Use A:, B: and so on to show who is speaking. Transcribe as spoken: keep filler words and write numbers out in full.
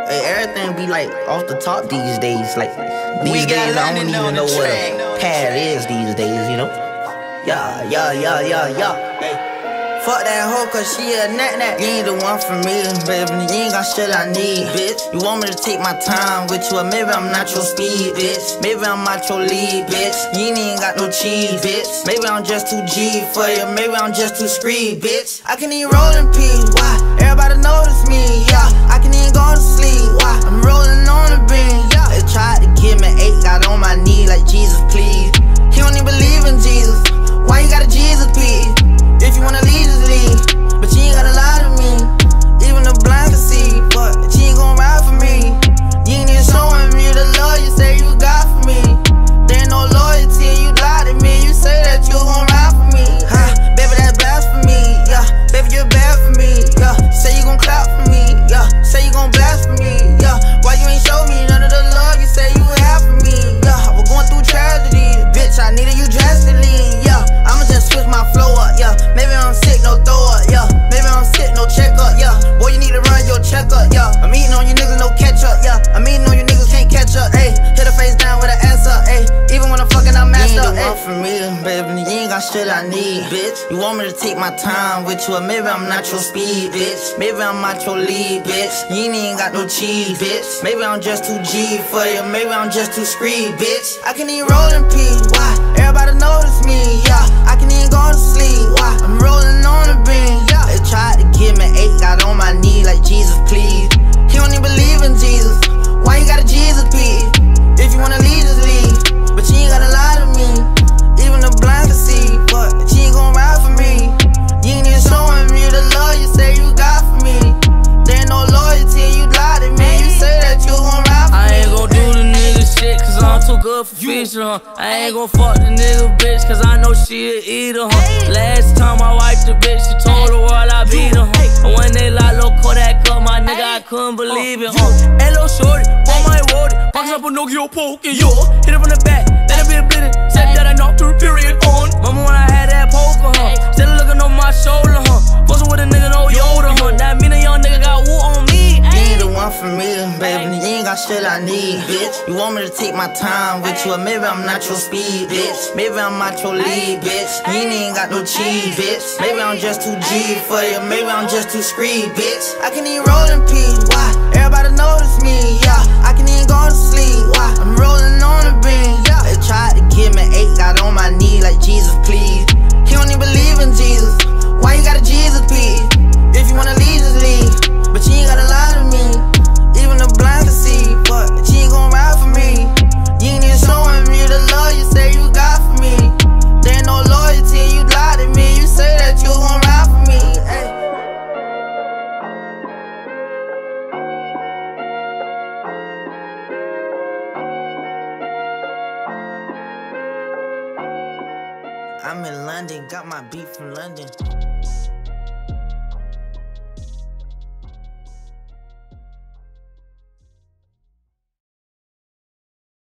A: Hey, everything be like off the top these days. Like these
B: We got
A: days, I don't
B: London
A: even
B: on
A: know
B: the
A: what
B: track.
A: a pad is these days. You know? Yeah, yeah, yeah, yeah, yeah. Hey. Fuck that hoe, cause she a nat nat. You ain't the one for me, baby. You ain't got shit I need, bitch. You want me to take my time with you, or maybe I'm not your speed, bitch. Maybe I'm not your lead, bitch. You ain't even got no cheese, bitch. Maybe I'm just too G for you, maybe I'm just too screed, bitch. I can even roll in peace, why? Everybody notice me, yeah. I can even go to sleep, why? I'm rolling on the beam, yeah. They tried to give me eight, got on my knee like Jesus, please. He don't even believe in Jesus. Why you got a Jesus piece? If you wanna leave, just leave. But you ain't gotta lie to me. Even the blind can see. But you ain't gon' ride for me. You ain't even showing me the love you say you got for me. There ain't no loyalty, you lie to me. You say that you gon' ride for me. Huh, baby, that's blasphemy. Yeah, baby, you're bad for me. Yeah, say you gon' clap for me. Yeah, say you gon' blasphemy. Yeah, why you ain't show me none of the love you say you have for me? Yeah, we're going through tragedy. Bitch, I needed you drastically. Yeah, I'ma just switch my flow up. Yeah, maybe I'm sick, no throw up. Yeah, maybe I'm sick, no check up. Yeah, boy, you need to run your checkup. Yeah, I'm eating on you niggas, no catch up. Yeah, I'm eating on you niggas, can't catch up. Ayy, hit her face down with an ass up. Ayy, even when I'm fucking, I'm messed up. You ain't the one for me, baby. You ain't got shit I need, bitch. You want me to take my time with you, or maybe I'm not your speed, bitch. Maybe I'm not your lead, bitch. You ain't even got no cheese, bitch. Maybe I'm just too G for you, maybe I'm just too screed, bitch. I can even roll in peace, why? Everybody notice me, yeah. I can even go to sleep, why? I'm rolling on the beam, yeah. They tried to give me eight, got on my knee like Jesus, please. He don't even believe in Jesus. Why you got a Jesus piece? If you wanna leave, just leave. But you ain't gotta lie to me. Even the blind can see, but you ain't gon' ride for me. You ain't even showing me the love you say you got for me. There ain't no loyalty, you lie to me. You say that you gon' ride for me.
C: I ain't gon' do the nigga shit, cause I'm too good for fishing, huh? I ain't gon' fuck the nigga bitch, cause I know she a eater, huh? Last time I wiped the bitch, she told the world I beat her, huh? And when they lock low Kodak up, my nigga, I couldn't believe it, huh? Hello, shorty, boy, my road, box up a Nokia poke, yo. Hit it from the back, let it be a bleeding. Said that I knocked her period on. Mama, when I had that poker, huh? Still looking on my shoulder, huh? Fussing with a nigga, no Yoda, huh? That mean a young nigga got woo on me.
A: You ain't the one for me, baby. You ain't got shit I need, bitch. You want me to take my time with you, or maybe I'm not your speed, bitch. Maybe I'm not your lead, bitch. You ain't even got no cheese, bitch. Maybe I'm just too G for you, maybe I'm just too screed, bitch. I can even roll in peace, why? Everybody notice me, yeah. I can even go to sleep, why? I'm rolling on the beam, yeah. They tried to give me eight, got on my knee like Jesus, please. He don't even believe in Jesus. Why you got a Jesus piece? If you wanna leave, just leave. But you ain't gotta lie to me. Even the blind can see, but you ain't gon' ride for me. You ain't even showing me the love you say you got for me. There ain't no loyalty, you lie to me. You say that you gon' ride for me. Ay. I'm in London, got my beat from London.